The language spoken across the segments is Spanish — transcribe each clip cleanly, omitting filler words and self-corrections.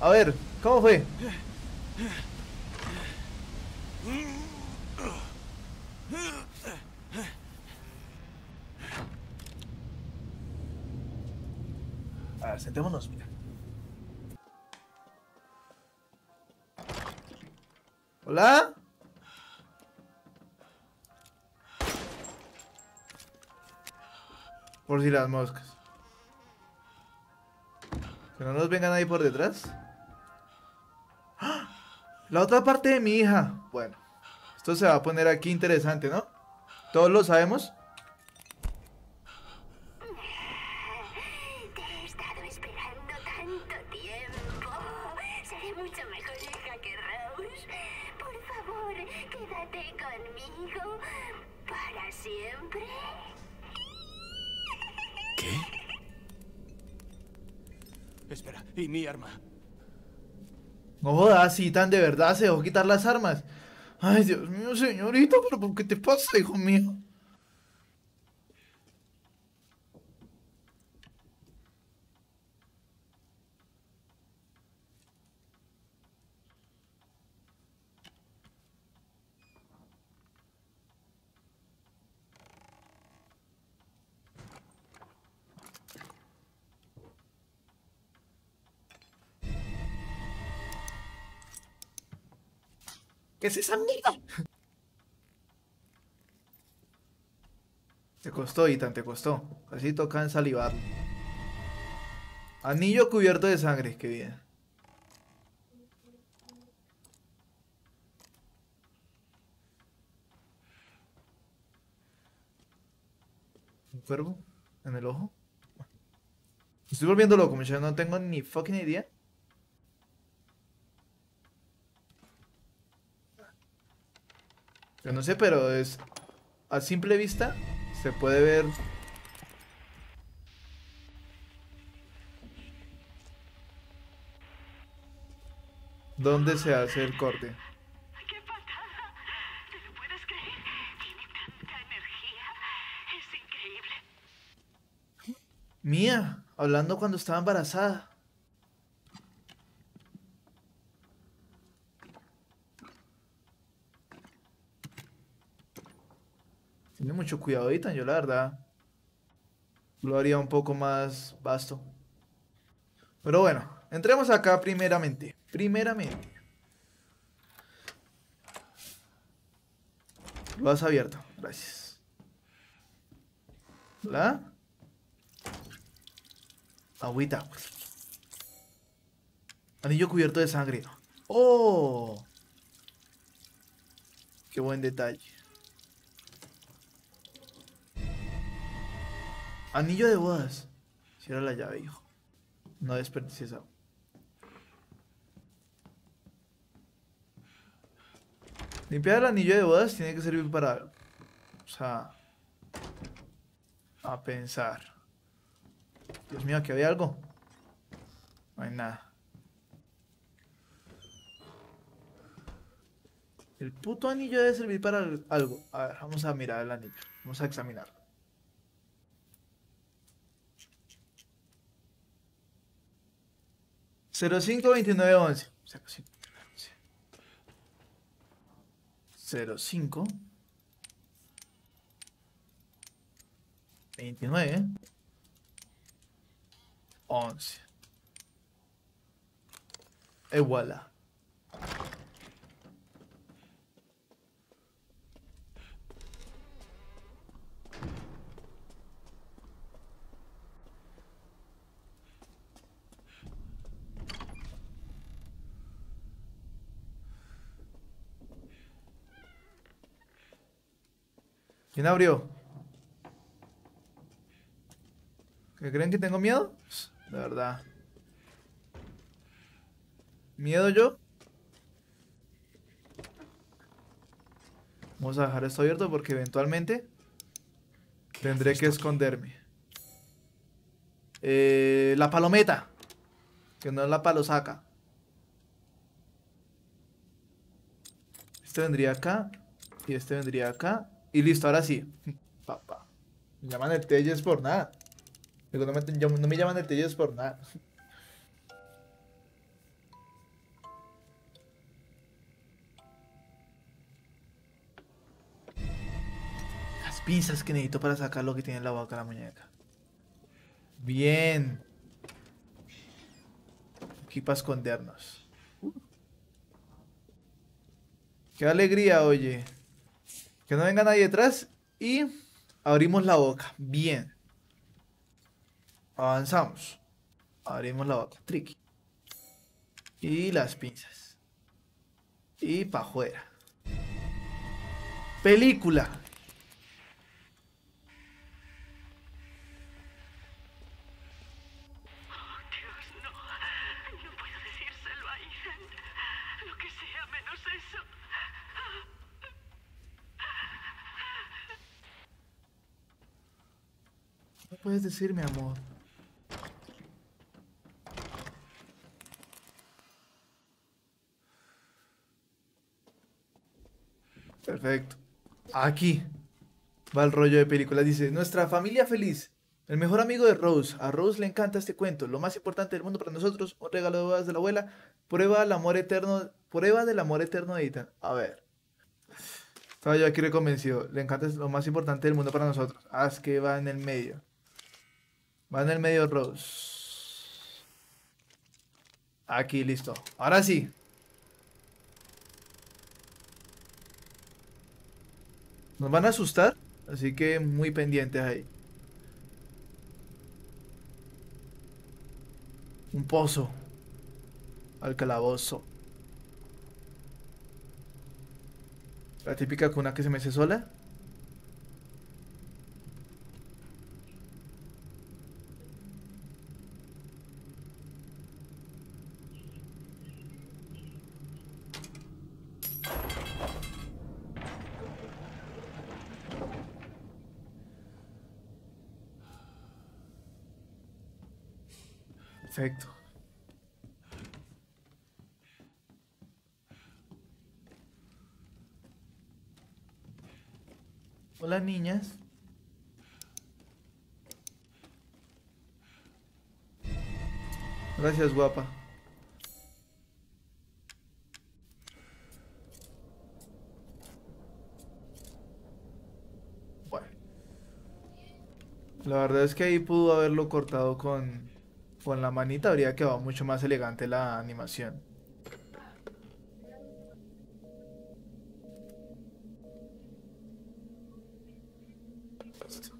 A ver, ¿cómo fue? A ver, sentémonos, mira. ¿Hola? Por si las moscas. Que no nos vengan ahí por detrás. La otra parte de mi hija. Bueno, esto se va a poner aquí interesante, ¿no? Todos lo sabemos. Te he estado esperando tanto tiempo. Seré mucho mejor hija que Rose. Por favor, quédate conmigo para siempre. ¿Qué? Espera, ¿y mi arma? No jodas, así tan de verdad se dejó quitar las armas. Ay, Dios mío, señorita, pero ¿por qué te pasa, hijo mío? ¿Qué es esa mierda? Te costó, Ethan, te costó. Casi toca ensalivar. Anillo cubierto de sangre, qué bien. ¿Un cuervo? ¿En el ojo? Estoy volviendo loco, muchachos, no tengo ni fucking idea. Yo no sé, pero es... A simple vista se puede ver... ¿Dónde se hace el corte? ¡Qué patada! ¿Te lo puedes creer? Tiene tanta energía. Es increíble. Mía, hablando cuando estaba embarazada. Tiene mucho cuidado, Ethan, yo la verdad lo haría un poco más vasto. Pero bueno, entremos acá primeramente. Primeramente. Lo has abierto, gracias. ¿Hola? Agüita. Anillo cubierto de sangre. ¡Oh! Qué buen detalle. Anillo de bodas. Cierra la llave, hijo. No desperdicies agua. Limpiar el anillo de bodas tiene que servir para algo. O sea, a pensar. Dios mío, aquí había algo. No hay nada. El puto anillo debe servir para algo. A ver, vamos a mirar el anillo. Vamos a examinarlo. Cero cinco 2911. 05 29 11. Et voilà. ¿Quién abrió? ¿Que creen que tengo miedo? De verdad. ¿Miedo yo? Vamos a dejar esto abierto porque eventualmente tendré que esconderme. La palometa. Que no es la palosaca. Este vendría acá. Y este vendría acá. Y listo, ahora sí. Papá. Me llaman el Telles por nada. Digo, no me llaman el Telles por nada. pinzas que necesito para sacar lo que tiene en la boca la muñeca. Bien. Aquí para escondernos. Qué alegría, oye. Que no venga nadie detrás. Y abrimos la boca. Bien. Avanzamos. Abrimos la boca. Tricky. Y las pinzas. Y para afuera. Película. Dios, no. No puedo decírselo a Ethan. Lo que sea menos eso. ¿Qué puedes decir, mi amor? Perfecto. Aquí va el rollo de película. Dice, nuestra familia feliz. El mejor amigo de Rose. A Rose le encanta este cuento. Lo más importante del mundo para nosotros. Un regalo de bodas de la abuela. Prueba del amor eterno. Prueba del amor eterno de Ethan. A ver. Estaba yo aquí reconvencido. Le encanta lo más importante del mundo para nosotros. Ah, es que va en el medio. Va en el medio Rose. Aquí, listo. Ahora sí. Nos van a asustar. Así que muy pendientes ahí. Un pozo. Al calabozo. La típica cuna que se mece sola. Perfecto. Hola, niñas. Gracias, guapa. Bueno. La verdad es que ahí pudo haberlo cortado con la manita. Habría quedado mucho más elegante la animación. Listo.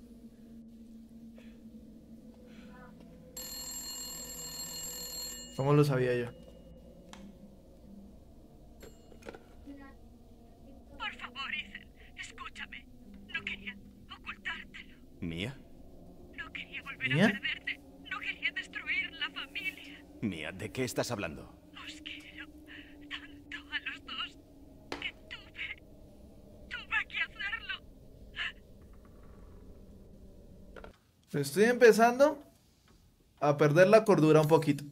¿Cómo lo sabía yo? Por favor, Ethan, escúchame. No quería ocultártelo. ¿Mía? No quería volver ¿Mía? a perderte. No quería destruir la familia. ¿Mía? ¿De qué estás hablando? Os quiero tanto a los dos que tuve que hacerlo. Estoy empezando a perder la cordura un poquito.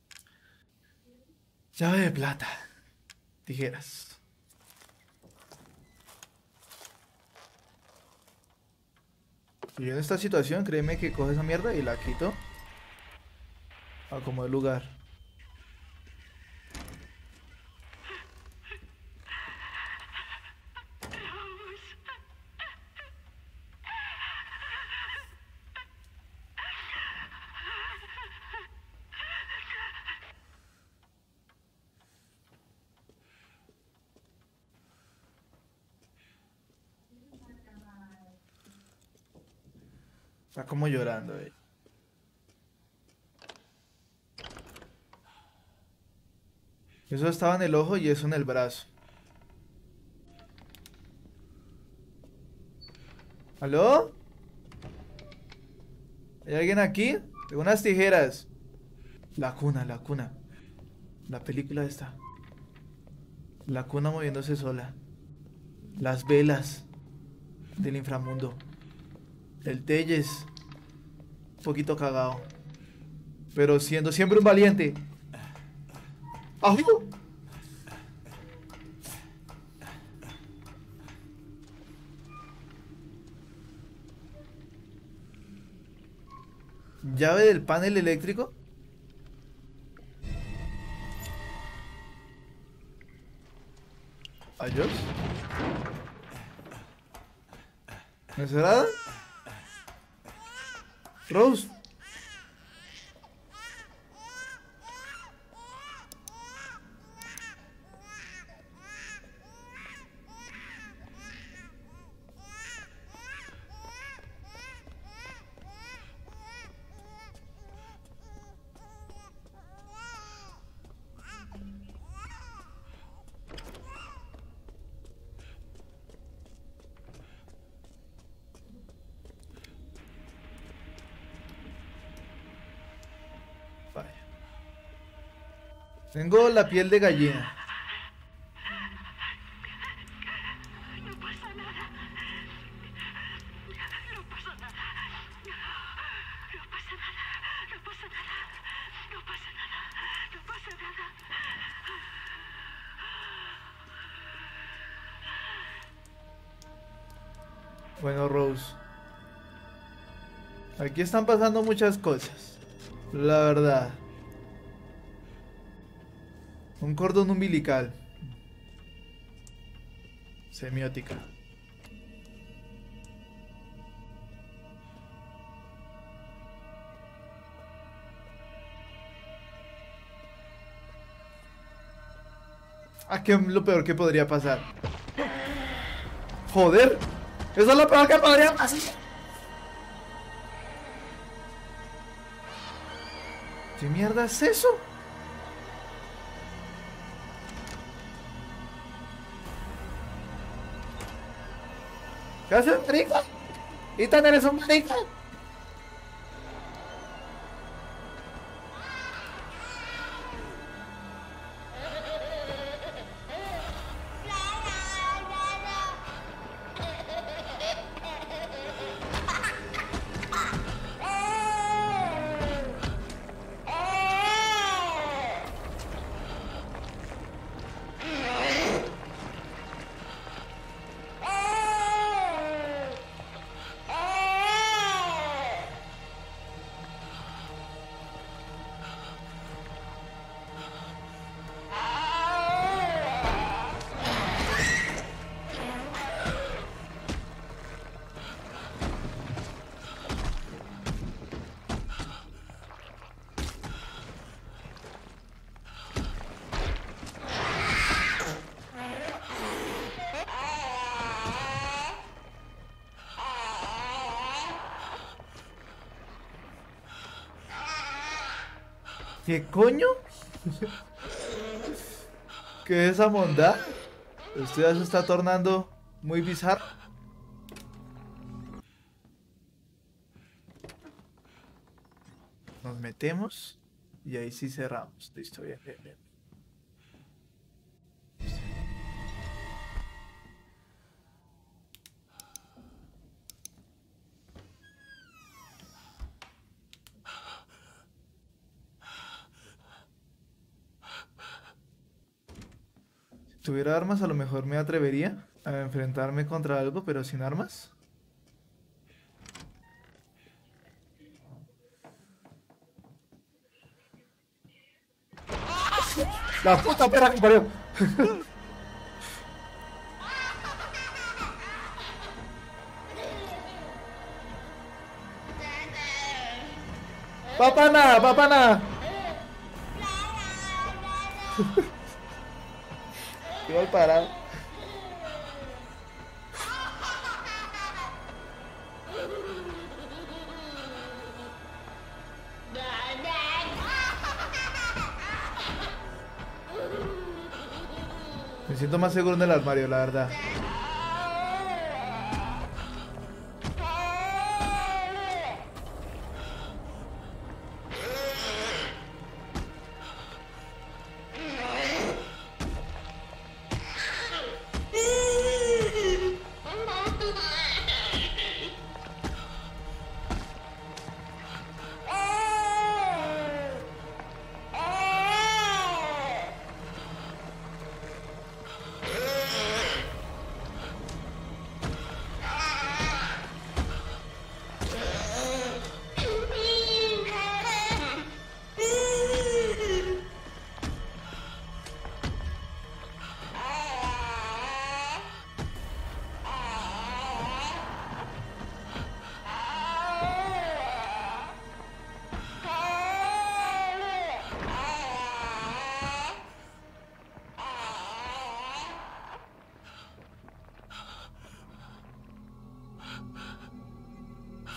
Llave de plata. Tijeras. Y yo en esta situación, créeme que coge esa mierda y la quito. A como el lugar. Está como llorando, Eso estaba en el ojo y eso en el brazo. ¿Aló? ¿Hay alguien aquí? Tengo unas tijeras. La cuna, la cuna. La película esta. La cuna moviéndose sola. Las velas del inframundo. El Telles. Un poquito cagado. Pero siendo siempre un valiente. ¡Ajú! Llave del panel eléctrico. Adiós. ¿No será? Rose. Vaya. Tengo la piel de gallina. No pasa nada. No pasa nada. No pasa nada. No pasa nada. No pasa nada. No pasa nada. Bueno, Rose. Aquí están pasando muchas cosas. La verdad. Un cordón umbilical. Semiótica. ¿A qué es lo peor que podría pasar? ¡Joder! ¡Eso es lo peor que podría pasar! ¿Qué mierda es eso? ¿Qué haces, marica? Ethan, eres un marica. ¿Qué coño? ¿Qué es esa bondad? Esto ya se está tornando muy bizarro. Nos metemos y ahí sí cerramos. Listo, bien, bien, bien. Si tuviera armas, a lo mejor me atrevería a enfrentarme contra algo, pero sin armas. La puta perra que parió. Papana, papana. Qué mal parado. Me siento más seguro en el armario, la verdad.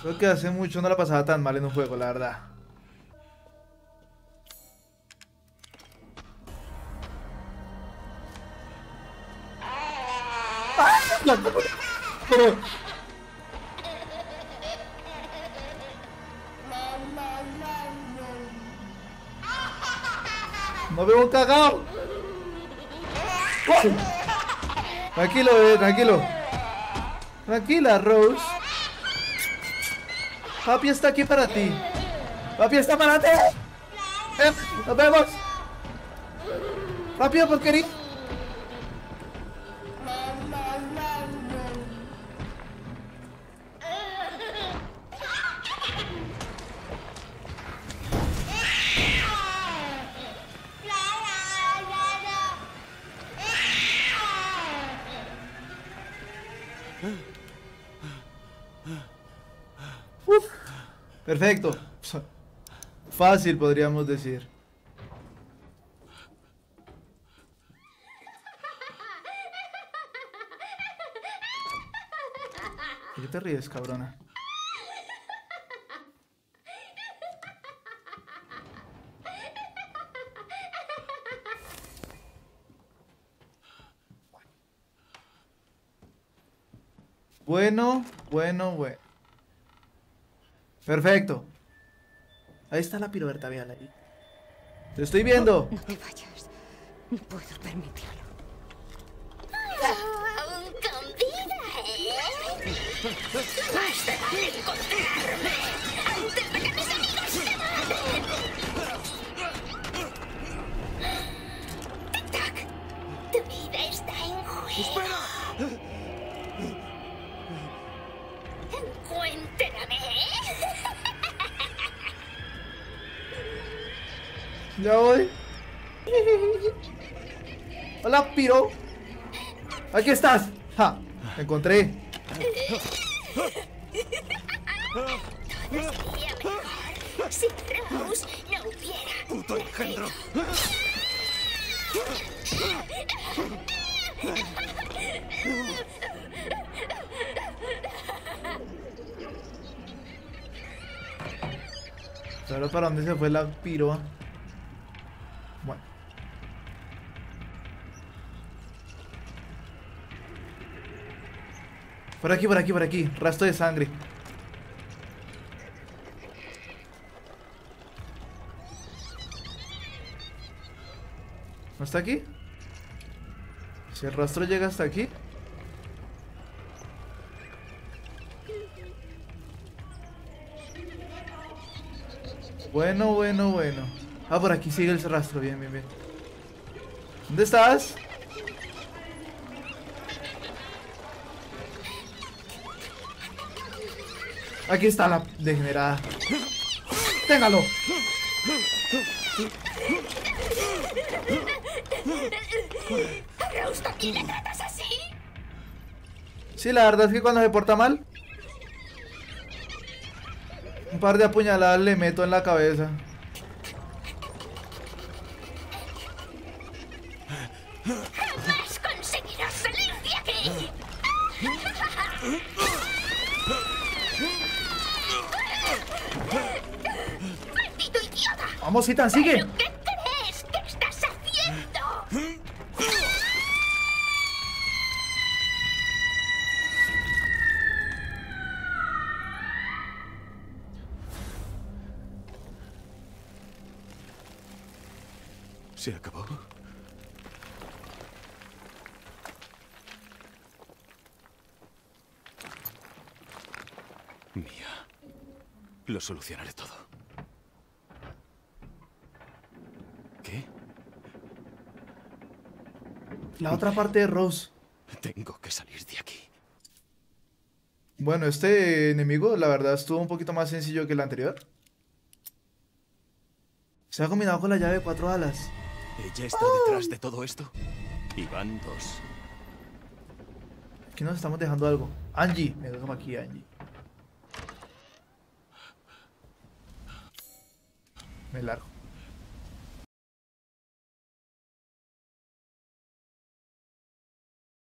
Creo que hace mucho no la pasaba tan mal en un juego, la verdad. No veo cagado. Tranquilo, bebé, tranquilo. Tranquila, Rose. Papi está aquí para ti. Papi está para ti. Nos vemos. Rápido, porquería. Uf, perfecto. Fácil, podríamos decir. ¿Por qué te ríes, cabrona? Bueno. Perfecto. Ahí está la piroberta, véala ahí. Te estoy viendo. No te vayas. No puedo permitirlo. Aún con vida, ¿eh? Más te vale encontrarme antes de que mis amigos se maten. Tic-tac. Tu vida está en juego. ¡Espera! Encuéntrame. Ya voy. Hola, piro. Aquí estás. Ja, te encontré. Todo sería mejor si Rose no hubiera. ¡Puto engendro! ¿Sabes para dónde se fue la piroa? Bueno. Por aquí. Rastro de sangre. ¿No está aquí? Si el rastro llega hasta aquí. Bueno. Ah, por aquí sigue el rastro. Bien. ¿Dónde estás? Aquí está la degenerada. ¡Téngalo! Rose, ¿a quién le tratas así? Sí, la verdad es que cuando se porta mal, un par de apuñaladas le meto en la cabeza. Jamás conseguirás salir de aquí. ¡Maldito idiota! Vamos, Ethan, sigue. ¿Pero qué crees que estás haciendo? ¿Se acabó? Mía. Lo solucionaré todo. ¿Qué? La otra parte de Rose. Tengo que salir de aquí. Bueno, este enemigo, la verdad, estuvo un poquito más sencillo que el anterior. Se ha combinado con la llave de 4 alas. ¿Ella está detrás de todo esto? Y van dos. Aquí nos estamos dejando algo. Angie, me dejo aquí, Angie. Me largo.